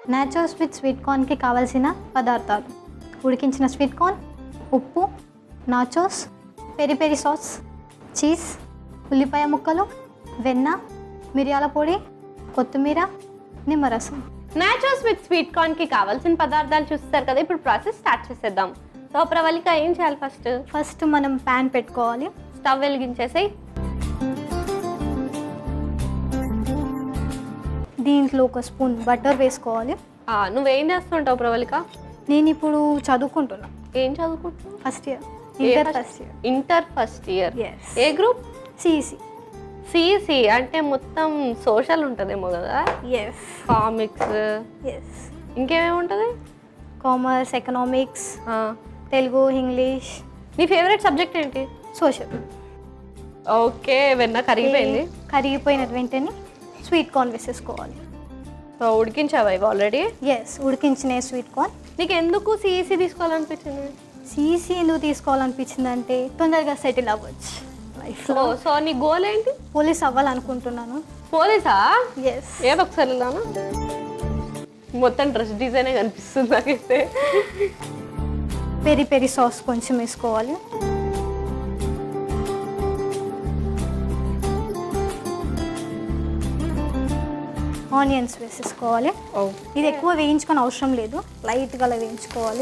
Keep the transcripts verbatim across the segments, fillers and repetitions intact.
Nachos with sweet కార్న్కి కావాల్సిన పదార్థాలు: ఉడికించిన స్వీట్ కార్న్, ఉప్పు, nachos, peri peri sauce, cheese, ఉల్లిపాయ ముక్కలు, వెన్న, మిరియాల పొడి, కొత్తిమీర, నిమ్మరసం. నాచోస్ విత్ స్వీట్ కార్న్కి కావాల్సిన పదార్థాలు చూస్తారు కదా, ఇప్పుడు ప్రాసెస్ స్టార్ట్ చేసేద్దాం. సో ప్రవళిక ఏం చేయాలి? ఫస్ట్ ఫస్ట్ మనం ప్యాన్ పెట్టుకోవాలి. స్టవ్ వెలిగించేసి దీంట్లో ఒక స్పూన్ బటర్ వేసుకోవాలి. నువ్వేం చేస్తుంటావు ప్రవళిక? నేను ఇప్పుడు చదువుకుంటున్నా. ఏం చదువుకుంటున్నావు? First year, inter first year. Inter first year. Yes. ఏ గ్రూప్? సిఈసి. సిఈసి అంటే మొత్తం సోషల్ ఉంటుందేమో కదా. ఎస్. కామిక్స్. ఎస్. ఇంకేమేమి ఉంటుంది? Commerce, economics, Telugu, English. నీ ఫేవరెట్ సబ్జెక్ట్ ఏంటి? సోషల్. ఓకే, వెన్న కరిగిపోయింది. కరిగిపోయిన వెంటనే స్వీట్ కార్న్ వేసేసుకోవాలి. సో ఉడికించావా ఇవి ఆల్రెడీ? ఎస్, ఉడికించిన స్వీట్ కార్న్. నీకు ఎందుకు సిఈసి తీసుకోవాలనిపించింది? సిఈసి ఎందుకు తీసుకోవాలనిపించింది అంటే తొందరగా సెటిల్ అవ్వచ్చు లైఫ్లో. సో నీ గోల్ ఏంటి? పోలీస్ అవ్వాలనుకుంటున్నాను. పోలీసా? ఎస్. ఏదో ఒకసారి వెళ్ళాను. మొత్తం డ్రెస్ డిజైనే కనిపిస్తుంది నాకైతే. పెరి పెరి సాస్ కొంచెం వేసుకోవాలి. ఆనియన్స్ వేసేసుకోవాలి. ఇది ఎక్కువ వేయించుకొని అవసరం లేదు, లైట్గా అలా వేయించుకోవాలి.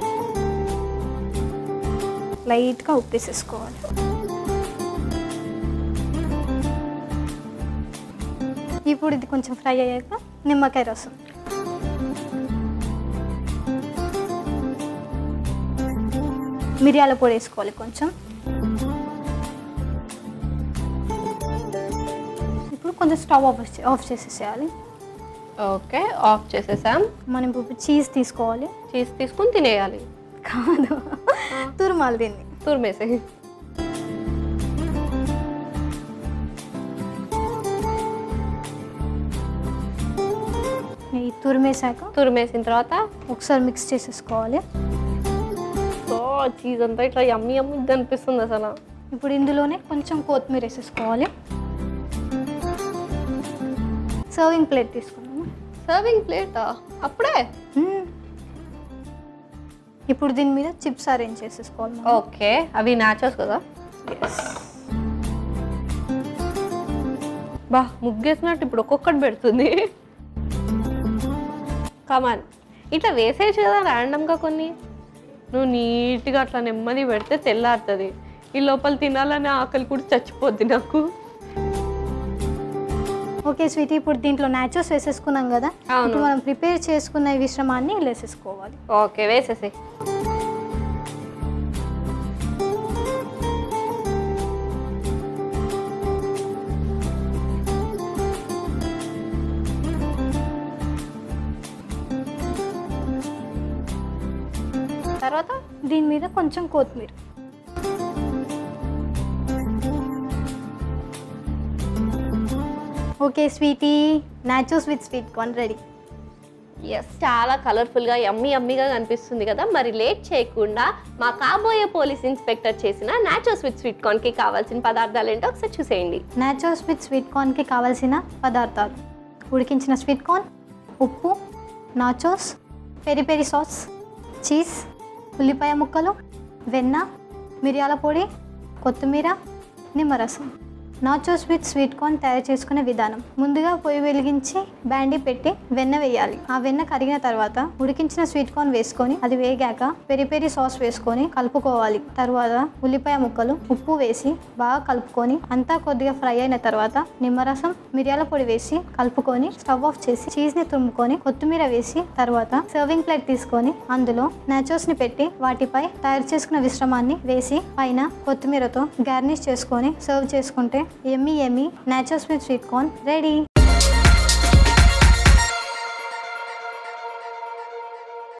లైట్గా ఉప్పు వేసేసుకోవాలి. ఇప్పుడు ఇది కొంచెం ఫ్రై అయ్యాక నిమ్మకాయ రసం, మిరియాల పొడి వేసుకోవాలి కొంచెం. ఇప్పుడు కొంచెం స్టవ్ ఆఫ్ ఆఫ్ చేసేసేయాలి. ఓకే, ఆఫ్ చేసేసాం. మనం ఇప్పుడు చీజ్ తీసుకోవాలి. చీజ్ తీసుకుని తినేయాలి? కాదు, తురుమాలి దీన్ని. తురిమేసి ఈ తురిమేసాక తురిమేసిన తర్వాత ఒకసారి మిక్స్ చేసేసుకోవాలి. సో చీజ్ అంతా ఇట్లా యమ్మి యమ్మి అనిపిస్తుంది అసలు. ఇప్పుడు ఇందులోనే కొంచెం కొత్తిమీర వేసేసుకోవాలి. సర్వింగ్ ప్లేట్ తీసుకున్నాము. సర్వింగ్ ప్లేటా? అప్పుడే? ఇప్పుడు దీని మీద చిప్స్ అరేంజ్ చేసేసుకోవాలి. ఓకే, అవి నాచోస్ కదా. బా, ముగ్గేసినట్టు ఇప్పుడు ఒక్కొక్కటి పెడుతుంది. కమాన్, ఇట్లా వేసేయచ్చు కదా ర్యాండమ్గా కొన్ని. నువ్వు నీట్గా అట్లా నెమ్మది పెడితే తెల్లారుతుంది. ఈ లోపల తినాలనే ఆకలి కూడా చచ్చిపోద్ది నాకు. ఓకే స్వీటీ, ఇప్పుడు దీంట్లో నాచోస్ వేసేసుకున్నాం కదా, ఇప్పుడు మనం ప్రిపేర్ చేసుకున్న ఈ మిశ్రమాన్ని వేసేసుకోవాలి. ఓకే, వేసేసి తర్వాత దీని మీద కొంచెం కొత్తిమీర. Okay sweetie, nachos with sweet corn ready. Yes, చాలా కలర్ఫుల్గా యమ్మీ యమ్మీగా కనిపిస్తుంది కదా. మరి లేట్ చేయకుండా మా కాబోయే పోలీస్ ఇన్స్పెక్టర్ చేసిన నాచోస్ విత్ స్వీట్ కార్న్కి కావాల్సిన పదార్థాలు ఏంటో ఒకసారి చూసేయండి. నాచోస్ విత్ స్వీట్ కార్న్కి కావాల్సిన పదార్థాలు: ఉడికించిన స్వీట్ కార్న్, ఉప్పు, nachos, peri peri sauce, cheese, ఉల్లిపాయ ముక్కలు, వెన్న, మిరియాల పొడి, కొత్తిమీర, నిమ్మరసం. నాచోస్ విత్ స్వీట్ కార్న్ తయారు చేసుకునే విధానం: ముందుగా పొయ్యి వెలిగించి బ్యాండీ పెట్టి వెన్న వేయాలి. ఆ వెన్న కరిగిన తర్వాత ఉడికించిన స్వీట్ కార్న్ వేసుకొని అది వేగాక పెరి పెరి సాస్ వేసుకొని కలుపుకోవాలి. తర్వాత ఉల్లిపాయ ముక్కలు, ఉప్పు వేసి బాగా కలుపుకొని అంతా కొద్దిగా ఫ్రై అయిన తర్వాత నిమ్మరసం, మిరియాల పొడి వేసి కలుపుకొని స్టవ్ ఆఫ్ చేసి చీజ్ ని తురుముకొని కొత్తిమీర వేసి తర్వాత సర్వింగ్ ప్లేట్ తీసుకొని అందులో నాచోస్ ని పెట్టి వాటిపై తయారు చేసుకున్న మిశ్రమాన్ని వేసి పైన కొత్తిమీరతో గార్నిష్ చేసుకొని సర్వ్ చేసుకుంటే yummy yummy nachos with sweet corn ready.